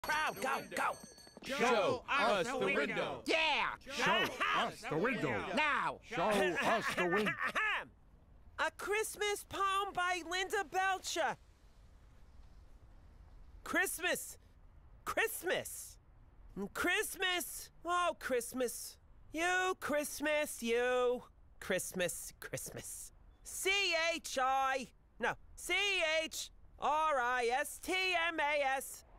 Crowd, go, go. Show us the window. Yeah. Show us the window. Now. Show us the window. A Christmas poem by Linda Belcher. Christmas. Christmas. Christmas. Oh, Christmas. You, Christmas, you. Christmas, Christmas. C-H-I. No, C-H-R-I-S-T-M-A-S.